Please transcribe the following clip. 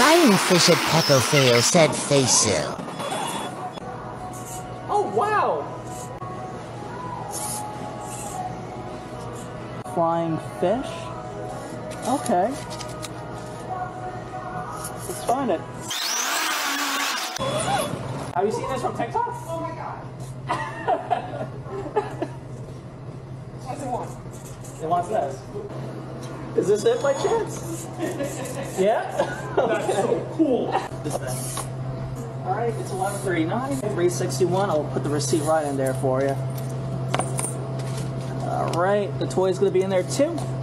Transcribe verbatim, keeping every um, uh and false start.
Flying fish at Petco fail, said Faisal. Oh, wow! Flying fish? Okay. Let's find it. Have you seen this from TikTok? Oh my god. What does it want? It wants this. Is this it by chance? Yeah? That's so cool. Alright, it's eleven thirty-nine, three sixty-one. I'll put the receipt right in there for you. Alright, the toy's gonna be in there too.